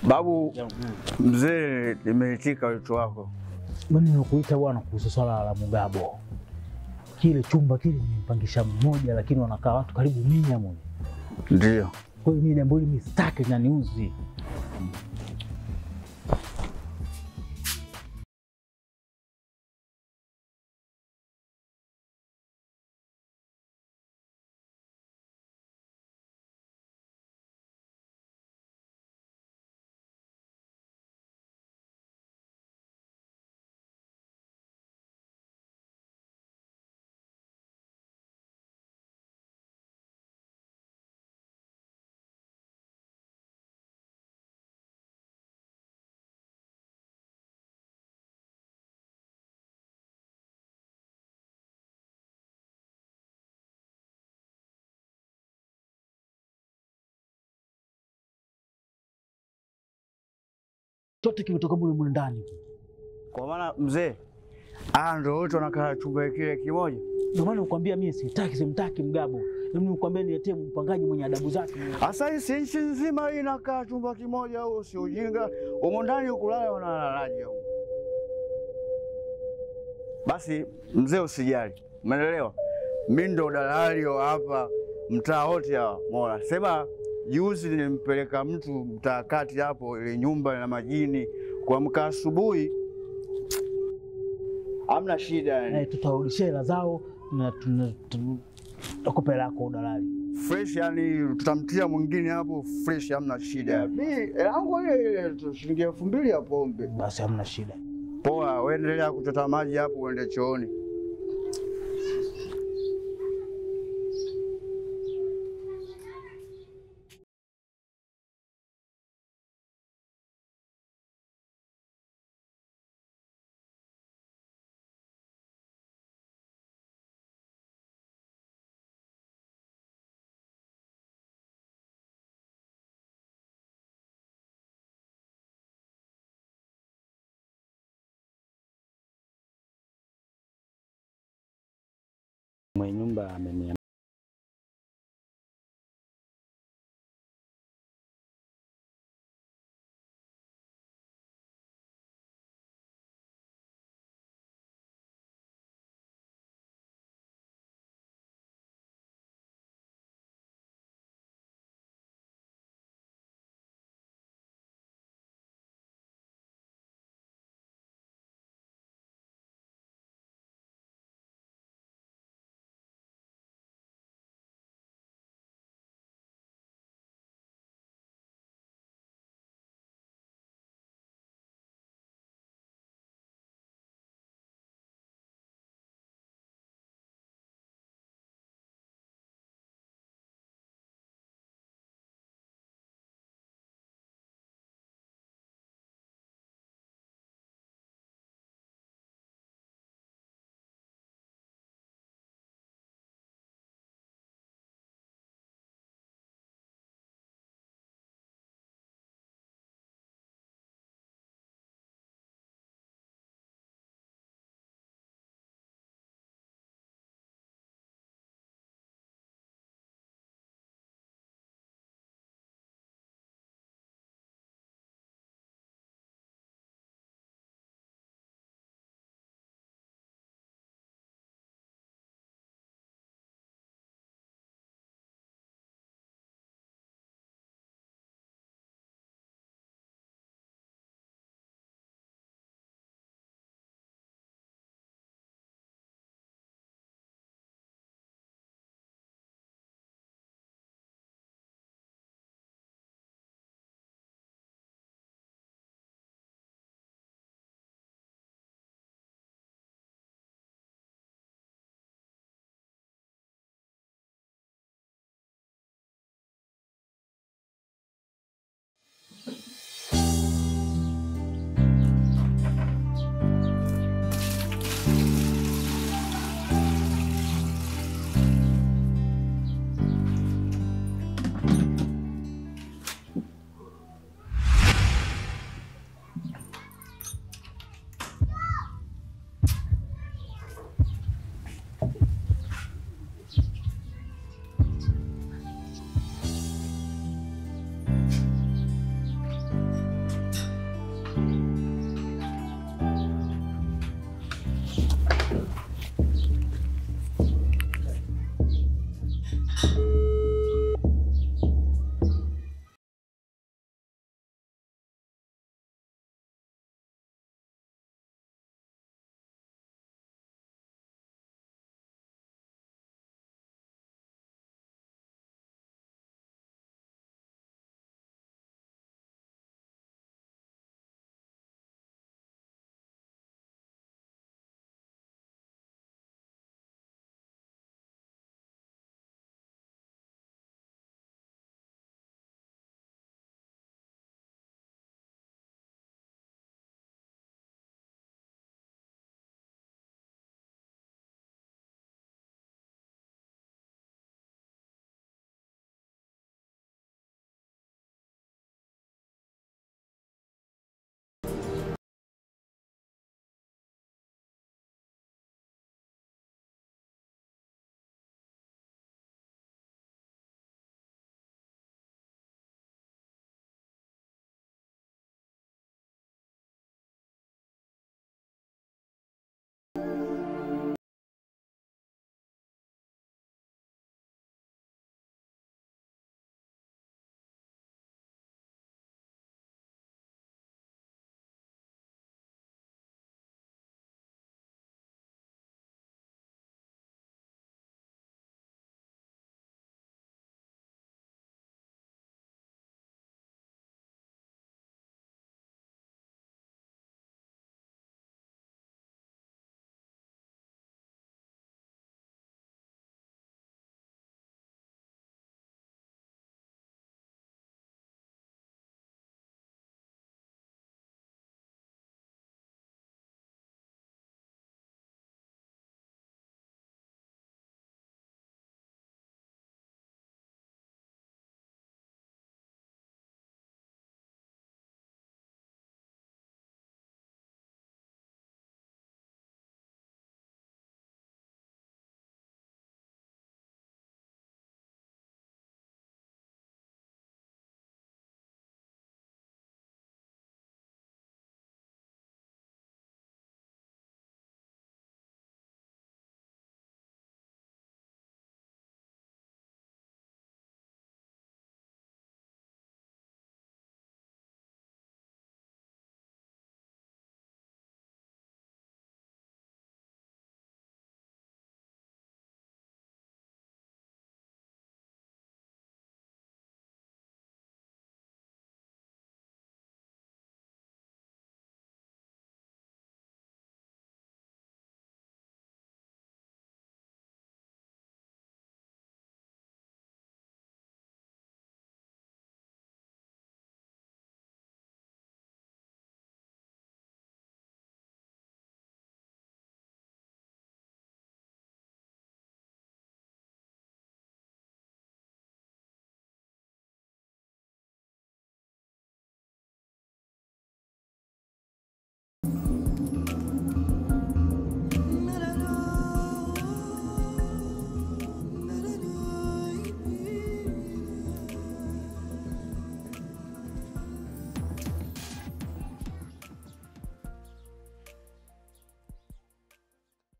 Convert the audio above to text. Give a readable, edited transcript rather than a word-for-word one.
Babu mzee, nimeitika wito wako. Mimi nimekuita bwana kuhusu swala la Mugabo. Kile chumba kile nimempangisha mmoja, lakini wanakaa watu karibu 100 mmoja. Ndio. Kwa hiyo mimi jambo hili sitaki na niuzi. Chote kimetoka mule ndani. Kwa maana mzee, ndio wote wanakaa chumba kile kimoja. Ndio maana nakwambia mimi simtaki Mgabo. Mimi nikwambia niletee mpangaji mwenye adabu zake. Sasa hii si nchi nzima inakaa chumba kimoja au si ujinga? Humo ndani ukulala wanalalaje huko? Basi mzee usijali. Umeelewa? Mimi ndo dalali hapa mtaa wote hapa. Mola. Sema juzi nilimpeleka mtu mtaa kati hapo ile nyumba na majini kuamka asubuhi. Hamna shida yani. Tutarudishia hela zao na tutakupa hela yako dalali. Fresh yani tutamtia mwingine hapo fresh, hamna shida. Mimi yangu ile shilingi 2000 ya pombe. Basi hamna shida. Poa, wewe endelea kuchota maji hapo uende chooni. Mwenye nyumba ameniambia